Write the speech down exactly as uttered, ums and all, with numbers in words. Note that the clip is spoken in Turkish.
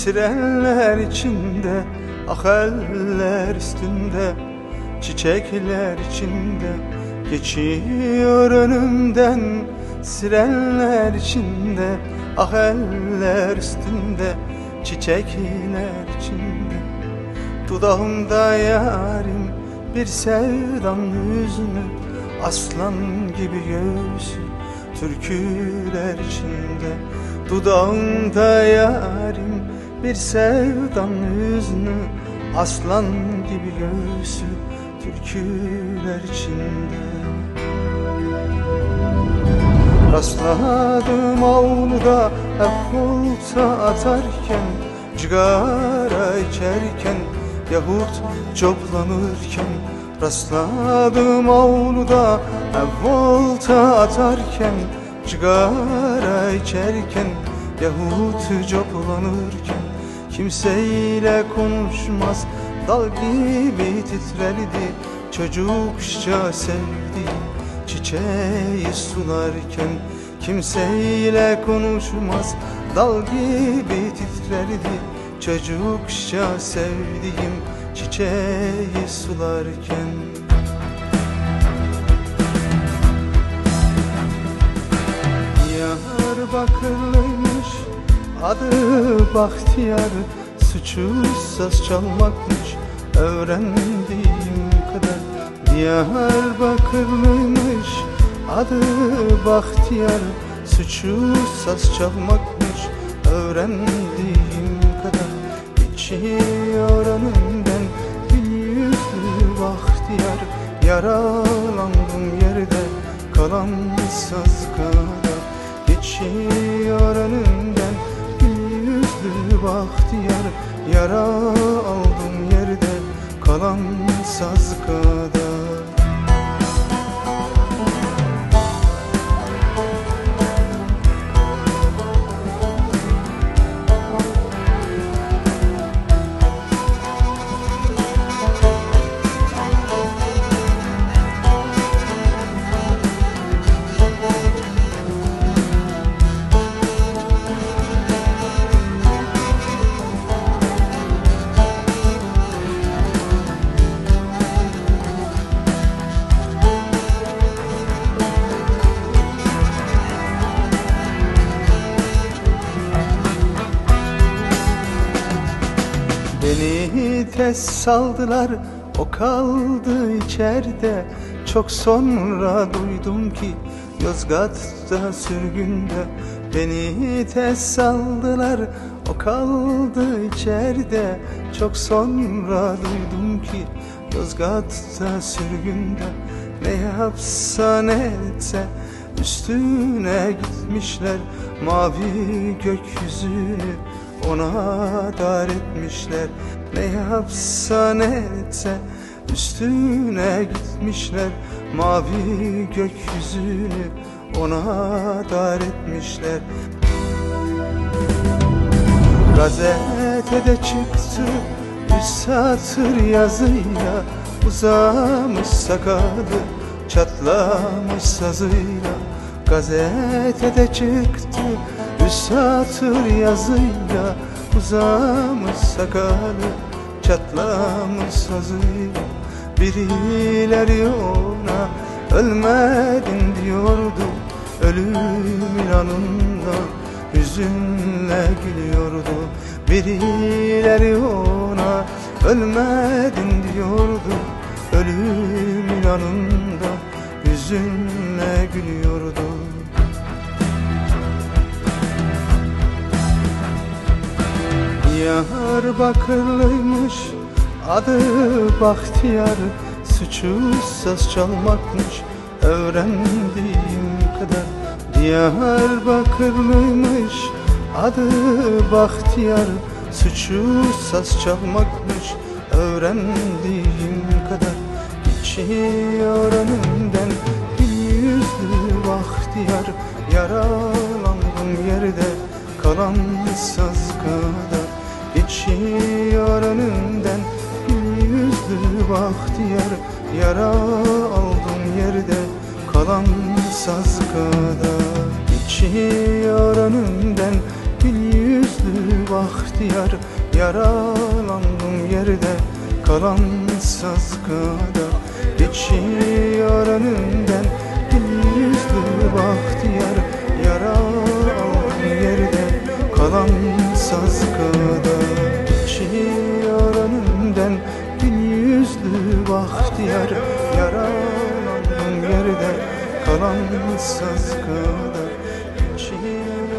Sirenler içinde, ah eller üstünde, çiçekler içinde geçiyor önümden. Sirenler içinde, ah eller üstünde, çiçekler içinde. Dudağımda yarim bir sevdanın hüznü, aslan gibi göğsü türküler içinde. Dudağımda yarim bir sevdanın hüznü, aslan gibi göğsü türküler içinde. Rastladım avluda hep olta atarken, cigara içerken yahut coplanırken. Rastladım avluda hep olta atarken, cigara içerken yahut coplanırken. Kimseyle konuşmaz, dal gibi titrerdi çocukça sevdiğim çiçeği sularken. Kimseyle konuşmaz, dal gibi titrerdi çocukça sevdiğim çiçeği sularken. Diyarbakırlıymış, adı Bahtiyar, suçu saz çalmakmış öğrendiğim kadar. Diyarbakırlıymış, adı Bahtiyar, suçu saz çalmakmış öğrendiğim kadar. Geçiyor önümden gül yüzlü Bahtiyar, yaralandım yerde kalan saz kadar. Geçiyor önümden gül yüzlü Bahtiyar, yara aldım yerde kalan saz kadar. Beni tez saldılar, o kaldı içeride. Çok sonra duydum ki Yozgat'ta sürgünde. Beni tez saldılar, o kaldı içeride. Çok sonra duydum ki Yozgat'ta sürgünde. Ne yapsa ne etse üstüne gitmişler, mavi gökyüzünü ona dar etmişler. Ne yapsa ne etse üstüne gitmişler, mavi gökyüzünü ona dar etmişler. Gazetede çıktı üç satır yazıyla, uzamış sakalı çatlamış sazıyla. Gazetede çıktı üç satır yazıyla, uzamış sakalı çatlamış sazıyla. Birileri ona ölmedin diyordu, ölümün anında hüzünle gülüyordu. Birileri ona ölmedin diyordu, ölümün anında hüzünle gülüyordu. Diyarbakırlıymış, adı Bahtiyar, suçu saz çalmakmış öğrendiğim kadar. Diyarbakırlıymış, adı Bahtiyar, suçu saz çalmakmış öğrendiğim kadar. Geçiyor önümden gül yüzlü Bahtiyar, yaralandım yerde kalan saz kadar. Geçiyor önümden gül yüzlü Bahtiyar, yara aldım yerde kalan saz kadar. Geçiyor önümden gül yüzlü bahtiyar. Yaralandım yerde kalan sazgada, geçiyor önünden gül yüzlü bahtiyar. Yaralandım yerde kalan sazgada, geçiyor önünden gül yüzlü bahtiyar. Yaralandım yerde kalan sazgada, geçiyor